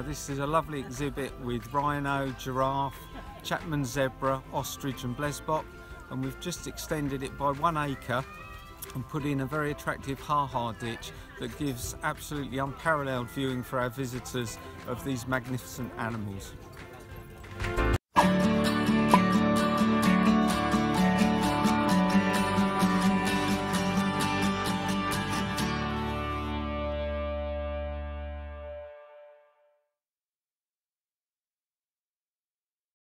this is a lovely exhibit with rhino, giraffe, Chapman zebra, ostrich and blesbok, and we've just extended it by 1 acre and put in a very attractive ha-ha ditch that gives absolutely unparalleled viewing for our visitors of these magnificent animals.